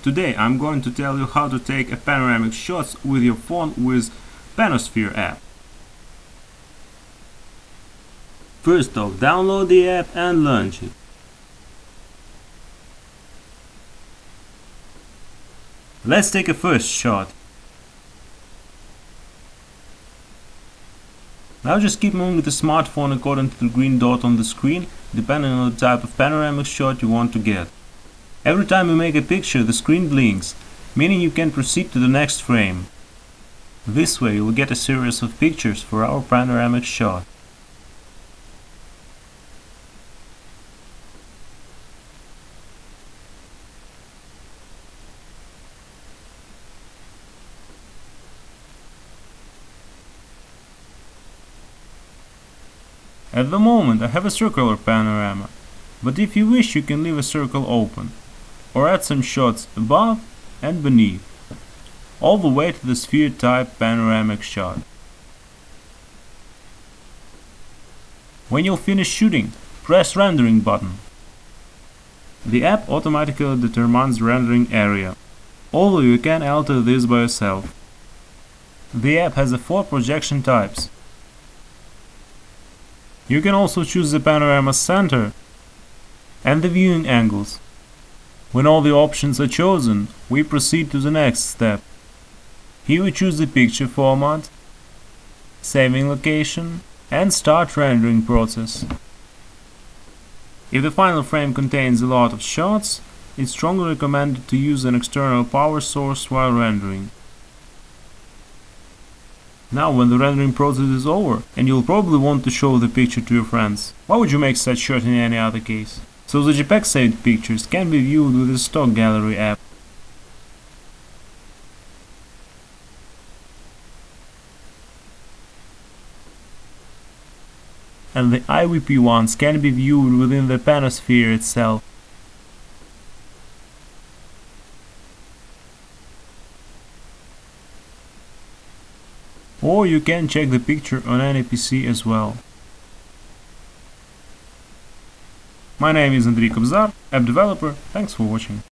Today I'm going to tell you how to take a panoramic shots with your phone with PanoSphere app. First off, download the app and launch it. Let's take a first shot. Now just keep moving the smartphone according to the green dot on the screen, depending on the type of panoramic shot you want to get. Every time you make a picture, the screen blinks, meaning you can proceed to the next frame. This way you will get a series of pictures for our panoramic shot. At the moment I have a circular panorama, but if you wish you can leave a circle open, or add some shots above and beneath, all the way to the sphere type panoramic shot. When you'll finish shooting, press rendering button. The app automatically determines rendering area, although you can alter this by yourself. The app has 4 projection types. You can also choose the panorama center and the viewing angles. When all the options are chosen, we proceed to the next step. Here we choose the picture format, saving location, and start rendering process. If the final frame contains a lot of shots, it's strongly recommended to use an external power source while rendering. Now when the rendering process is over, and you'll probably want to show the picture to your friends, why would you make such shot in any other case? So the JPEG saved pictures can be viewed with the stock gallery app. And the IVP ones can be viewed within the PanoSphere itself. Or you can check the picture on any PC as well. My name is Andrei Kobzar, app developer. Thanks for watching.